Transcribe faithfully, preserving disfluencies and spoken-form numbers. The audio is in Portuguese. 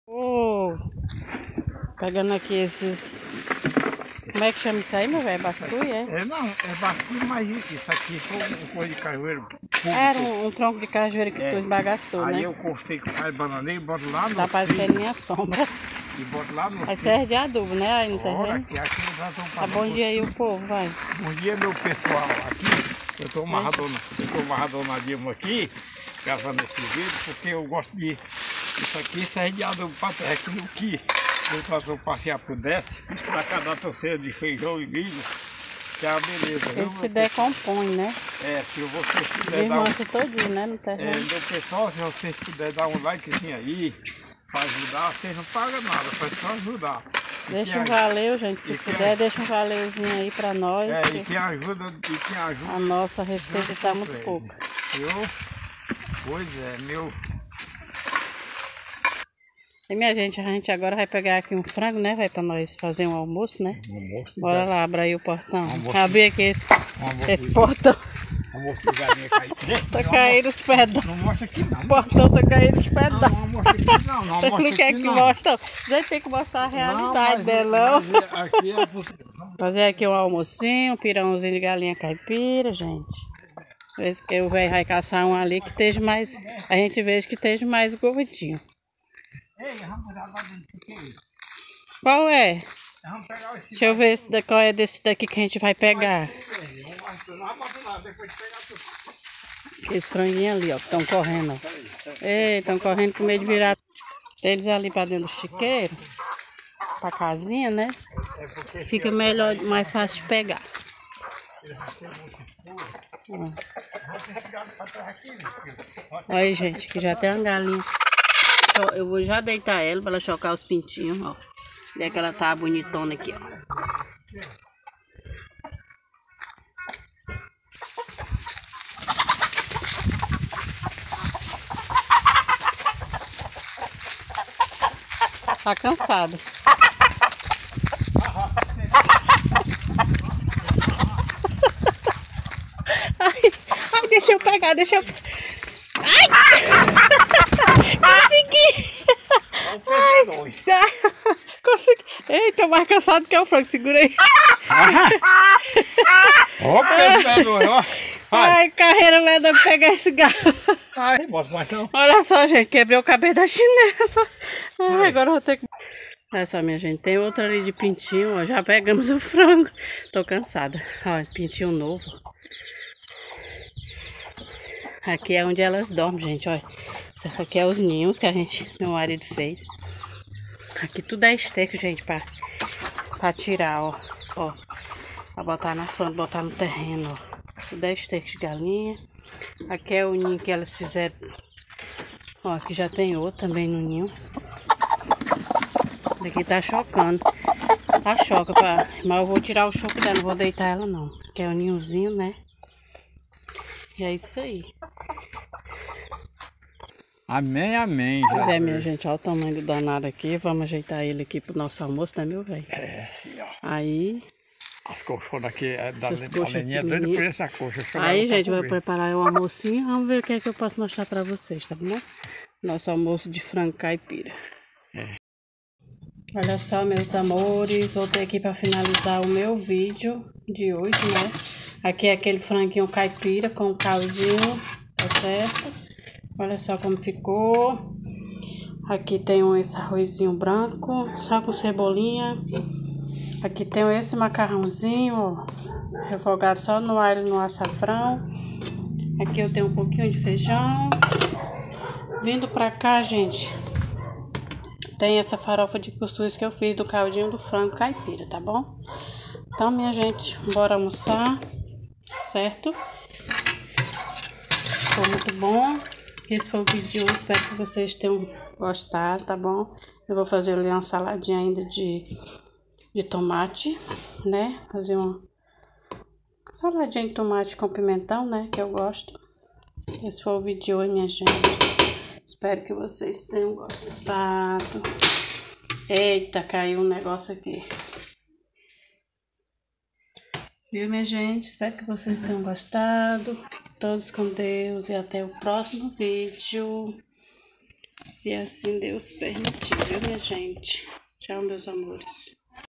Oh, pegando aqui esses... Como é que chama isso aí, meu velho? Basculho, é? É, não, é basculho, mas isso aqui foi um coisa de cajueiro. Era um, um tronco de cajueiro que é. Tu esbagaçou, aí né? Aí eu cortei com o bananeiro e boto lá no... Tá parecendo minha sombra. E boto lá no... Aí serve de adubo, né? Aí no terreno. Aqui, aqui nós estamos tá bom dia aí o povo, vai. Bom dia, meu pessoal. Aqui, eu tô amarradona, eu tô amarradonadinho aqui, gravando esse vídeo, porque eu gosto de... Isso aqui serve de adubo para terra, que no que... Eu faço passear por dessa, fiz pra cada torceira de feijão e milho, que é a beleza. Ele se decompõe, né? É, se vocês puderem dar um... todinho, né, no terreno. É, meu pessoal, se vocês puderem dar um likezinho aí, para ajudar, vocês não pagam nada, pode só ajudar. E deixa um valeu, gente, se puder, deixa um valeuzinho aí pra nós. É, e quem ajuda, e quem ajuda... A nossa receita tá muito pouca. Eu? Pois é, meu... E minha gente, a gente agora vai pegar aqui um frango, né? Vai pra nós fazer um almoço, né? Um almoço. Bora lá, abra aí o portão. Almoço. Abrir aqui esse, esse portão. Almoço de galinha caído. Tá caindo os pedão. Não mostra aqui não. O portão tá caindo os pedão. Não, não mostra aqui não. Não, não, não quer que mostre. Já tem que mostrar a realidade não, dela. Aqui é possível. Fazer aqui um almocinho, um pirãozinho de galinha caipira, gente. Vê que o velho vai caçar um ali que esteja mais... A gente veja que esteja mais gordinho. Ei, vamos pegar lá dentro. Qual é? Vamos pegar esse. Deixa eu ver esse daqui, qual é desse daqui que a gente vai pegar. Esse franguinho ali, ó, que estão correndo. Ei, estão correndo com medo de virar eles ali para dentro do chiqueiro. Pra casinha, né? Fica melhor, mais fácil de pegar. Olha aí, gente, que já tem uma galinha. Eu vou já deitar ela para ela chocar os pintinhos, ó. Olha que ela tá bonitona aqui, ó. Tá cansada. Ai, ai, deixa eu pegar, deixa eu... Ai! Consegui! Ai, consegui! Eita, mais cansado que é o frango, segura aí. Ai, carreira vai dar pra pegar esse galo. Ai, mais não. Olha só, gente, quebrei o cabelo da chinela. Ai, agora eu vou ter que... Olha só, minha gente, tem outra ali de pintinho, ó. Já pegamos o frango. Tô cansada. Olha, pintinho novo. Aqui é onde elas dormem, gente, olha. Isso aqui é os ninhos que a gente, meu marido fez. Aqui tudo é esterco, gente, pra, pra tirar, ó. Ó, pra botar nas plantas, botar no terreno, ó. Tudo é esterco de galinha. Aqui é o ninho que elas fizeram. Ó, aqui já tem outro também no ninho. Daqui tá chocando. Tá choca, pra... mas eu vou tirar o choque dela, não vou deitar ela não. Que é o ninhozinho, né? E é isso aí. Amém, amém. Pois é, minha gente, olha o tamanho do danado aqui. Vamos ajeitar ele aqui pro nosso almoço, né, meu velho? É, sim, ó. Aí... As coxonas aqui, é da lenha doida por essa coxa. Aí, gente, vai preparar o almocinho. Vamos ver o que é que eu posso mostrar pra vocês, tá bom? Nosso almoço de frango caipira. É. Olha só, meus amores, voltei aqui pra finalizar o meu vídeo de hoje, né? Aqui é aquele franguinho caipira com caldinho, tá certo? Olha só como ficou. Aqui tem um, esse arrozinho branco, só com cebolinha. Aqui tem esse macarrãozinho, ó, refogado só no alho e no açafrão. Aqui eu tenho um pouquinho de feijão. Vindo pra cá, gente, tem essa farofa de cuscuz que eu fiz do caldinho do frango caipira, tá bom? Então, minha gente, bora almoçar, certo? Ficou muito bom. Esse foi o vídeo de hoje, espero que vocês tenham gostado, tá bom? Eu vou fazer ali uma saladinha ainda de, de tomate, né? Fazer uma saladinha de tomate com pimentão, né? Que eu gosto. Esse foi o vídeo de hoje, minha gente. Espero que vocês tenham gostado. Eita, caiu um negócio aqui. Viu, minha gente? Espero que vocês tenham gostado. Todos com Deus e até o próximo vídeo. Se assim Deus permitir, viu, minha gente? Tchau, meus amores.